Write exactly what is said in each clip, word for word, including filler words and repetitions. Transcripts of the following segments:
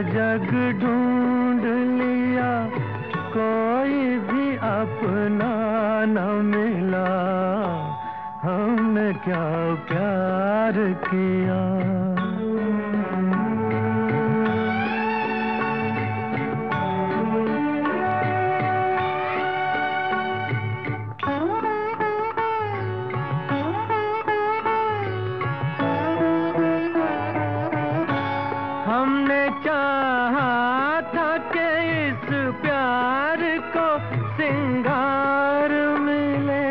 जग ढूंढ लिया, कोई भी अपना न मिला। हमने क्या प्यार किया। हमने चाहा था कि इस प्यार को सिंगार मिले।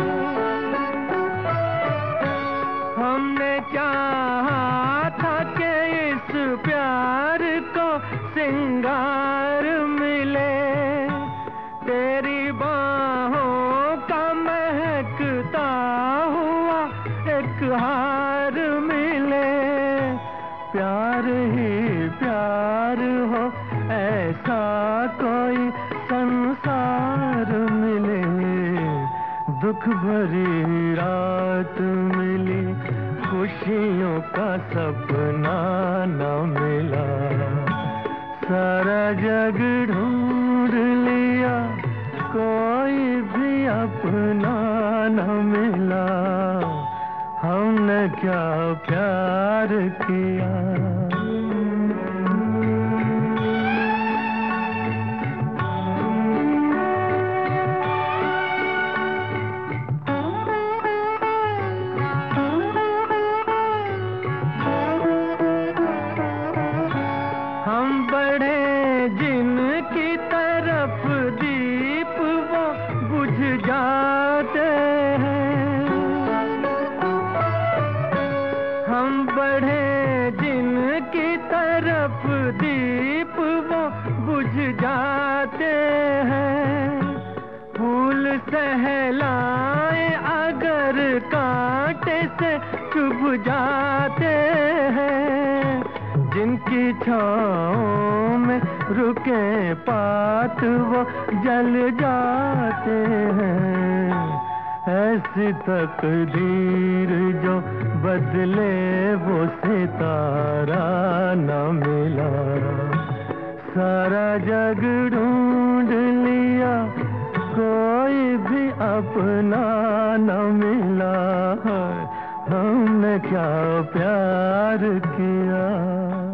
हमने चाहा था कि इस प्यार को सिंगार मिले। तेरी बाहों का महकता हुआ एक हार मिले। प्यार ही प्यार हो ऐसा कोई संसार मिले। दुख भरी रात मिली, खुशियों का सपना न मिला। सारा जग ढूंढ लिया, कोई भी अपना न मिला। हमने क्या प्यार किया। हम बढ़े जिनकी तरफ दीप वो बुझ जाते हैं। हम बढ़े जिनकी तरफ दीप वो बुझ जाते हैं। फूल सहलाए अगर कांटे से चुभ जाते हैं। जिनकी छाँव में रुके पात वो जल जाते हैं। ऐसी तकदीर जो बदले वो सितारा न मिला। सारा जग ढूंढ लिया, कोई भी अपना न मिला। हमने क्या प्यार किया।